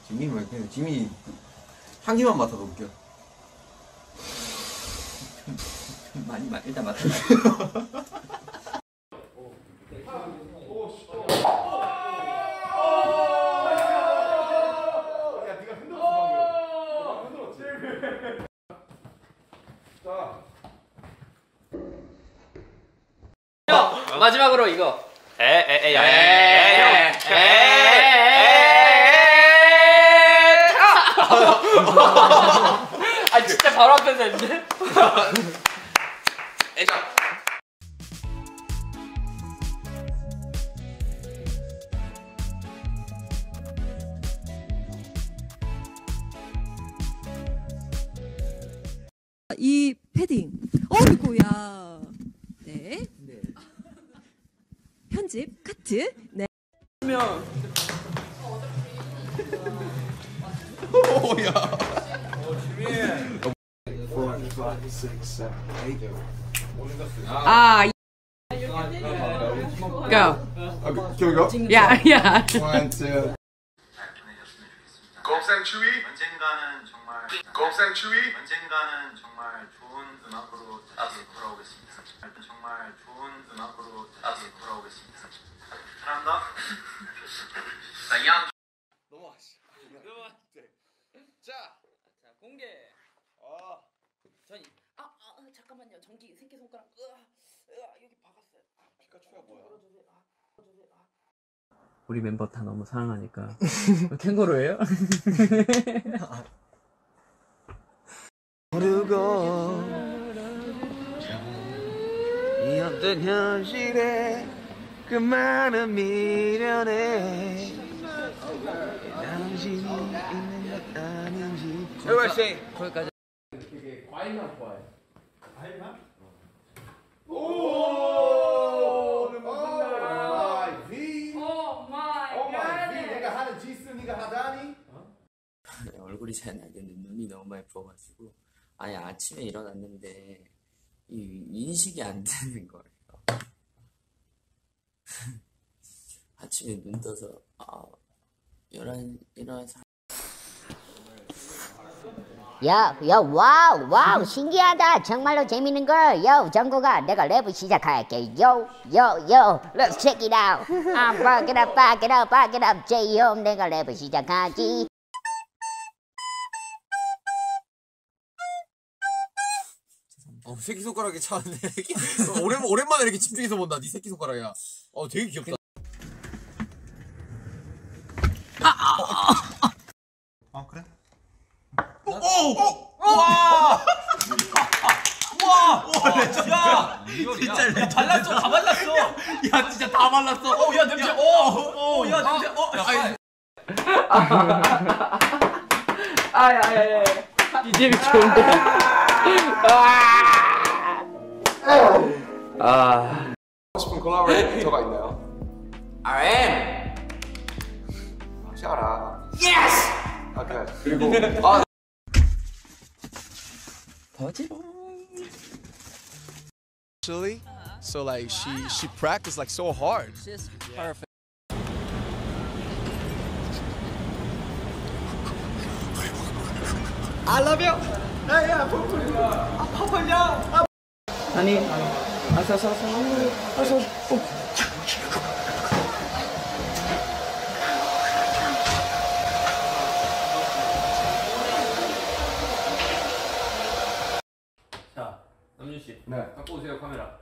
지민이 왜 그냥 지민이 향기만 맡아도 웃겨. 많이 일단 맡아. 마지막으로 이거. 아 진짜 바로 앞에서 했는데? 이 패딩. 어이구야. 네. 편집 카트. 네. 오야. 아. Go. Can we go? Yeah, yeah. 1, 2. 곱생추위 언젠가는 정말 곱생추위 언젠가는 정말 좋은 음악으로 다시 돌아오겠습니다. 정말 좋은 음악으로 다시 돌아오겠습니다. 사랑합니다. 양 자 공개. 잠깐만요. 전기 새끼손가락. 여기 박았어요. 피카츄야 뭐야? 우리 멤버 다 너무 사랑하니까. 캥거루예요? 모르고 이 어떤 현실에 그 많은 미련에 당신이 있는 것 아닌지. 씨 거기까지. 되게 과일만 좋아해. 과일만? 내가 하는 지스 네가 하다니? 얼굴이 잘 나겠는데 눈이 너무 많이 부어가지고 아니 아침에 일어났는데 이 인식이 안 되는 거예요. 아침에 눈 떠서 11시 야, 와우, 신기하다. 정말로 재밌는 걸. 정국아, 내가 랩을 시작할게. Let's check it out. I'm back it up, J-Home. 내가 랩을 시작하지. 새끼손가락에 차는데 오랜만에 이렇게 집중해서 본다. 네 새끼손가락이야. 되게 귀엽다. 그래? 야 진짜 발랐어. 다 발랐어. 야 진짜 다 발랐어. 야 냄새. 야 냄새. 아야야야 이집이 좋은데. 하고 싶은 콜라보레이터가 있나요? RM. 혹시 알아? Yes. 오케이. 그리고 Actually, so like she practiced like so hard. Perfect. I love you. 아니 아서 자 남준 씨. 네. 갖고 오세요 카메라.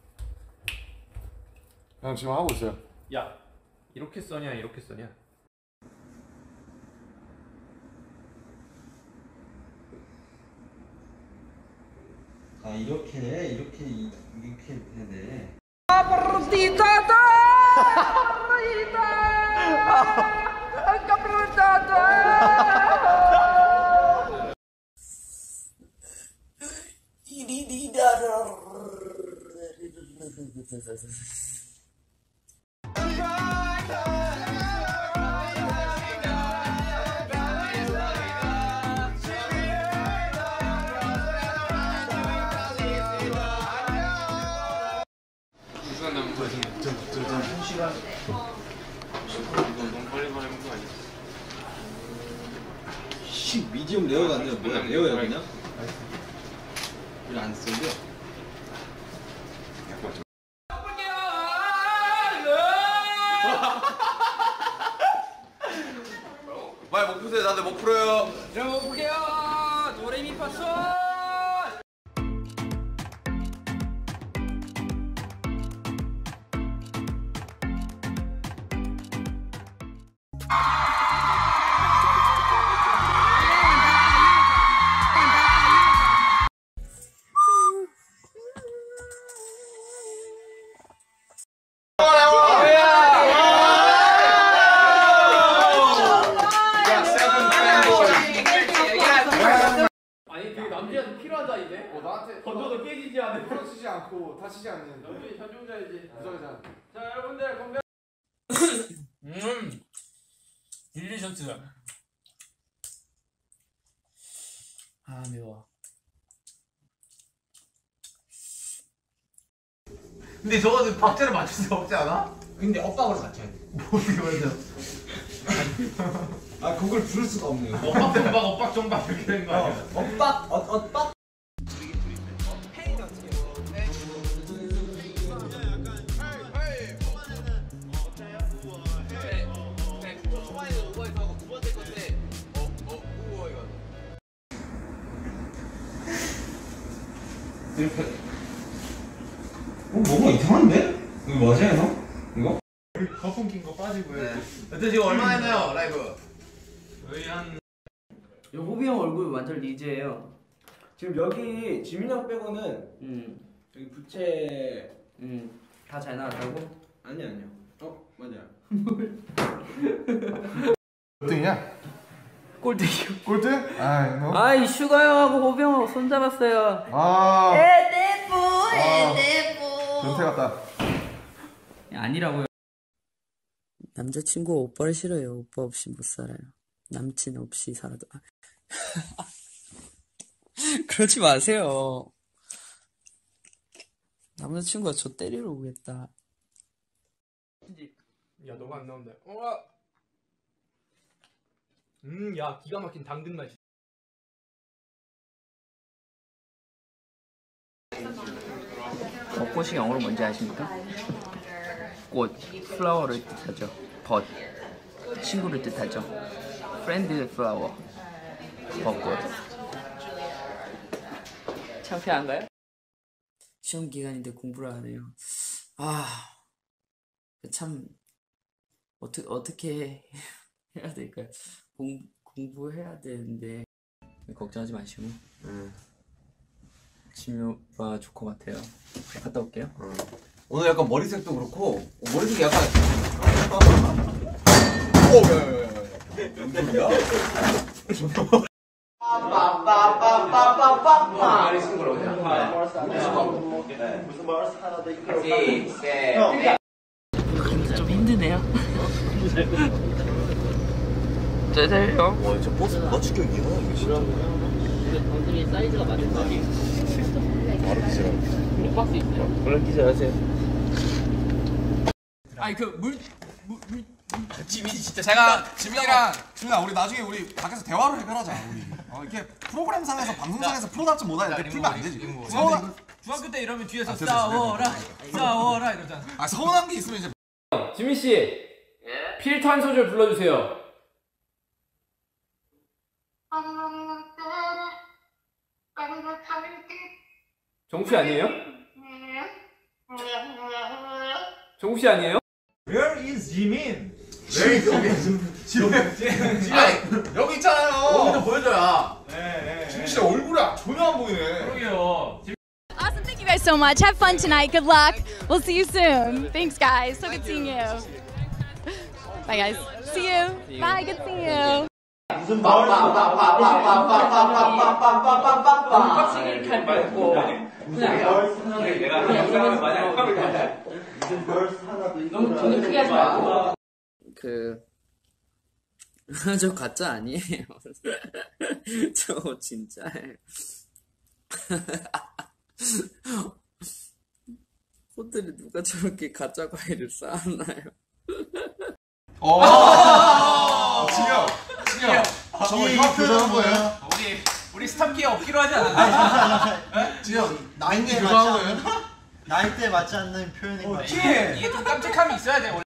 형 지금 하고 있어요. 야 이렇게 써냐 이렇게 써냐? 이렇게 해야 돼. 시간 남은 거 같은데. 한 시간. 이거 너무 빨리 말하는 거 아니야? 미디움 레어가 아니라 뭐야? 레어야 그냥? 이거 안 쓰는데? 빨리 목 푸세요. 다들 목 풀어요. 자, 볼게요. 도레미파솔. 아니 그 남자한테 필요한 자인데? 나한테 던져도 깨지지 않는 부러지지 않고 다치지 않는 남편이 현종자이지. 부자자. 자 여러분들 건배. 딜리셔츠. 아 매워. 근데 저거는 박자를 맞출 수가 없지 않아? 근데 엇박으로 맞춰야 돼. 어떻게 맞아? 아 그걸 부를 수가 없네요. 엇박 정박 이렇게 된 거 아니야? 엇박. 뭔가 이상한데? 이거 맞아요, 너? 이거? 거품 낀 거 빠지고요. 여튼 지금 얼마나 했나요 라이브? 저희 한 요 호비 형 얼굴 완전 리즈예요. 지금 여기 지민 형 빼고는 여기 부채 다 잘 나왔다고? 아니요. 맞아요. 몇 등이냐? 꼴등이요. 꼴등? 아이 너. 아이 슈가 형하고 호비 형하고 손 잡았어요. 아. 에데포. 변태 같다. 아니라고요. 남자친구 오빠를 싫어해요. 오빠 없이 못 살아요. 남친 없이 살아도. 그러지 마세요. 남자친구가 저 때리러 오겠다. 야 너가 안 나온다. 야 기가 막힌 당근 맛이. 벚꽃이 영어로 뭔지 아십니까? 꽃, 플라워를 뜻하죠. 벗, 친구를 뜻하죠. 프렌드 플라워, 벚꽃. 창피한가요? 시험 기간인데 공부를 안 해요. 참 어떻게 해야 될까요? 공부해야 되는데 걱정하지 마시고. 지민 오빠 좋을 것 같아요. 갔다 올게요. 오늘 약간 머리색도 그렇고 머리색이 약간 좀 힘드네요. 짜자요. 저 버스 누가 추격이야 이거 진짜. 방송이 사이즈가 맞은 거 아니에요? 바로 기절하네. 박스 있어요. 얼른 기절하세요. 아니 물 지민이 진짜 지민아 우리 나중에 우리 밖에서 대화로 해결하자 우리. 이렇게 프로그램상에서 방송상에서 풀어놨지 못하는데 풀면 안 되지. 중학교 때 이러면 뒤에서 싸워라 이러잖아. 서운한 게 있으면 이제. 지민 씨. 필터 한 소절 불러주세요. 정씨 아니에요? 정씨 아니에요? Where is 지민? 여기 있잖아요. 여기도 보여줘야. 지민 씨 얼굴이 전혀 안 보이네. 그러게요. Awesome, thank you guys so much. Have fun tonight. Good luck. We'll see you soon. Thanks, guys. So good seeing you. Bye, guys. See you. Bye. Good seeing you. 무슨 박스 이렇게 하지 말고 너무 돈을 크게 하지 말고 저 가짜 아니에요. 저 진짜예요. 호텔에 누가 저렇게 가짜 과일을 쌓았나요? 진영. 저거 형 교정한 거예요? 우리 스탑기에 없기로 하지 않았나요? 지금 나인데 교정한 거예요? 나이대에 맞지 않는 표현인 것 같아요. 이게 좀 깜찍함이 있어야 돼.